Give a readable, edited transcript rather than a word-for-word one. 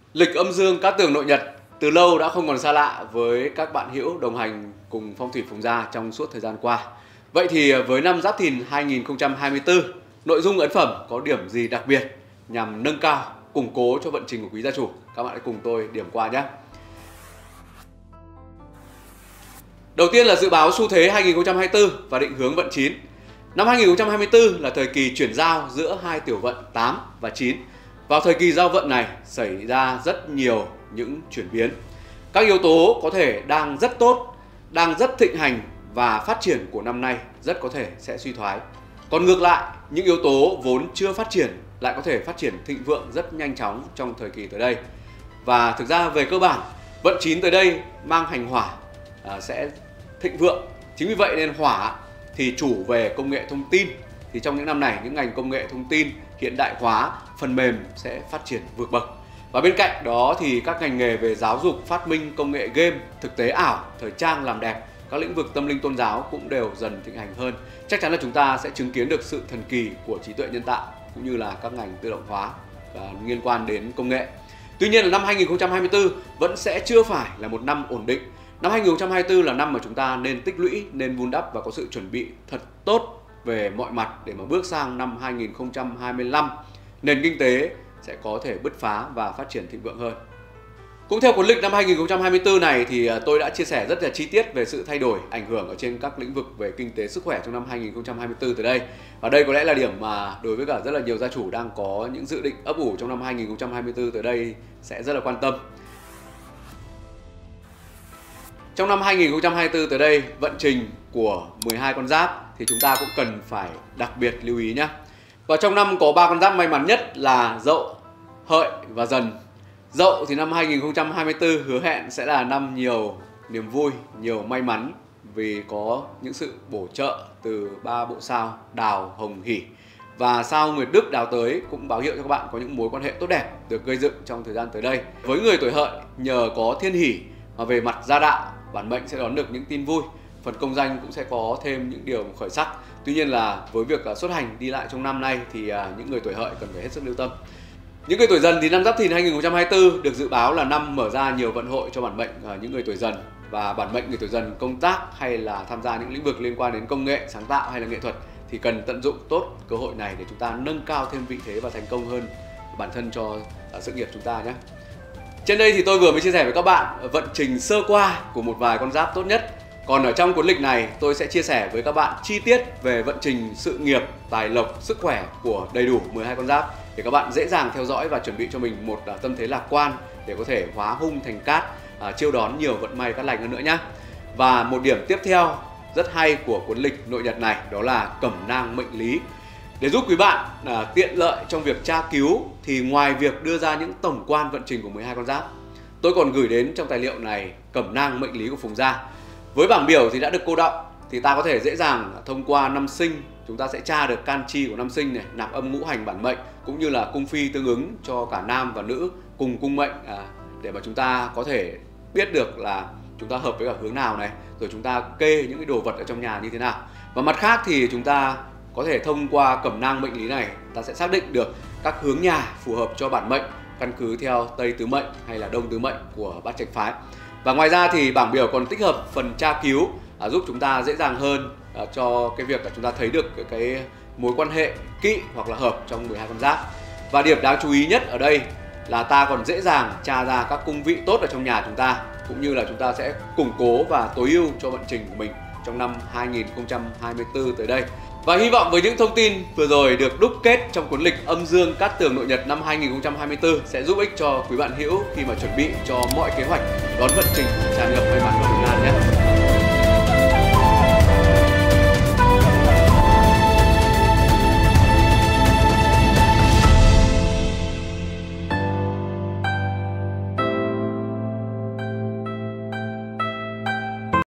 Lịch âm dương cát tường nội nhật từ lâu đã không còn xa lạ với các bạn hữu đồng hành cùng phong thủy Phùng Gia trong suốt thời gian qua. Vậy thì với năm Giáp Thìn 2024, nội dung ấn phẩm có điểm gì đặc biệt nhằm nâng cao, củng cố cho vận trình của quý gia chủ? Các bạn hãy cùng tôi điểm qua nhé. Đầu tiên là dự báo xu thế 2024 và định hướng vận 9. Năm 2024 là thời kỳ chuyển giao giữa hai tiểu vận 8 và 9. Vào thời kỳ giao vận này xảy ra rất nhiều những chuyển biến. Các yếu tố có thể đang rất tốt, đang rất thịnh hành và phát triển của năm nay rất có thể sẽ suy thoái. Còn ngược lại, những yếu tố vốn chưa phát triển lại có thể phát triển thịnh vượng rất nhanh chóng trong thời kỳ tới đây. Và thực ra về cơ bản, vận 9 tới đây mang hành hỏa sẽ thịnh vượng. Chính vì vậy nên hỏa thì chủ về công nghệ thông tin. Thì trong những năm này, những ngành công nghệ thông tin, hiện đại hóa, phần mềm sẽ phát triển vượt bậc. Và bên cạnh đó thì các ngành nghề về giáo dục, phát minh, công nghệ game, thực tế ảo, thời trang làm đẹp, các lĩnh vực tâm linh tôn giáo cũng đều dần thịnh hành hơn. Chắc chắn là chúng ta sẽ chứng kiến được sự thần kỳ của trí tuệ nhân tạo cũng như là các ngành tự động hóa liên quan đến công nghệ. Tuy nhiên là năm 2024 vẫn sẽ chưa phải là một năm ổn định. Năm 2024 là năm mà chúng ta nên tích lũy, nên vun đắp và có sự chuẩn bị thật tốt về mọi mặt để mà bước sang năm 2025, nền kinh tế sẽ có thể bứt phá và phát triển thịnh vượng hơn. Cũng theo cuốn lịch năm 2024 này thì tôi đã chia sẻ rất là chi tiết về sự thay đổi, ảnh hưởng ở trên các lĩnh vực về kinh tế sức khỏe trong năm 2024 tới đây. Và đây có lẽ là điểm mà đối với cả rất là nhiều gia chủ đang có những dự định ấp ủ trong năm 2024 tới đây sẽ rất là quan tâm. Trong năm 2024 tới đây, vận trình của 12 con giáp thì chúng ta cũng cần phải đặc biệt lưu ý nhé. Và trong năm có 3 con giáp may mắn nhất là Dậu, Hợi và Dần. Dậu thì năm 2024 hứa hẹn sẽ là năm nhiều niềm vui, nhiều may mắn vì có những sự bổ trợ từ 3 bộ sao Đào, Hồng, Hỷ. Và sao Nguyệt Đức đào tới cũng báo hiệu cho các bạn có những mối quan hệ tốt đẹp được gây dựng trong thời gian tới đây. Với người tuổi Hợi, nhờ có Thiên Hỷ mà về mặt gia đạo, bản mệnh sẽ đón được những tin vui. Phần công danh cũng sẽ có thêm những điều khởi sắc. Tuy nhiên là với việc xuất hành đi lại trong năm nay thì những người tuổi Hợi cần phải hết sức lưu tâm. Những người tuổi Dần thì năm Giáp Thìn 2024 được dự báo là năm mở ra nhiều vận hội cho bản mệnh những người tuổi Dần. Và bản mệnh người tuổi Dần công tác hay là tham gia những lĩnh vực liên quan đến công nghệ, sáng tạo hay là nghệ thuật thì cần tận dụng tốt cơ hội này để chúng ta nâng cao thêm vị thế và thành công hơn bản thân cho sự nghiệp chúng ta nhé. Trên đây thì tôi vừa mới chia sẻ với các bạn vận trình sơ qua của một vài con giáp tốt nhất. Còn ở trong cuốn lịch này tôi sẽ chia sẻ với các bạn chi tiết về vận trình sự nghiệp, tài lộc, sức khỏe của đầy đủ 12 con giáp để các bạn dễ dàng theo dõi và chuẩn bị cho mình một tâm thế lạc quan để có thể hóa hung thành cát, chiêu đón nhiều vận may cát lành hơn nữa nhé. Và một điểm tiếp theo rất hay của cuốn lịch nội nhật này đó là cẩm nang mệnh lý. Để giúp quý bạn tiện lợi trong việc tra cứu thì ngoài việc đưa ra những tổng quan vận trình của 12 con giáp, tôi còn gửi đến trong tài liệu này cẩm nang mệnh lý của Phùng Gia. Với bảng biểu thì đã được cô đọng thì ta có thể dễ dàng thông qua năm sinh, chúng ta sẽ tra được can chi của năm sinh này, nạp âm ngũ hành bản mệnh cũng như là cung phi tương ứng cho cả nam và nữ cùng cung mệnh để mà chúng ta có thể biết được là chúng ta hợp với cả hướng nào này, rồi chúng ta kê những cái đồ vật ở trong nhà như thế nào. Và mặt khác thì chúng ta có thể thông qua cẩm nang mệnh lý này ta sẽ xác định được các hướng nhà phù hợp cho bản mệnh căn cứ theo Tây Tứ Mệnh hay là Đông Tứ Mệnh của Bát Chánh Phái. Và ngoài ra thì bảng biểu còn tích hợp phần tra cứu giúp chúng ta dễ dàng hơn cho cái việc là chúng ta thấy được cái mối quan hệ kỵ hoặc là hợp trong 12 con giáp. Và điểm đáng chú ý nhất ở đây là ta còn dễ dàng tra ra các cung vị tốt ở trong nhà chúng ta, cũng như là chúng ta sẽ củng cố và tối ưu cho vận trình của mình trong năm 2024 tới đây. Và hy vọng với những thông tin vừa rồi được đúc kết trong cuốn lịch âm dương cát tường nội nhật năm 2024 sẽ giúp ích cho quý bạn hữu khi mà chuẩn bị cho mọi kế hoạch đón vận trình tràn ngập may mắn và bình an nhé.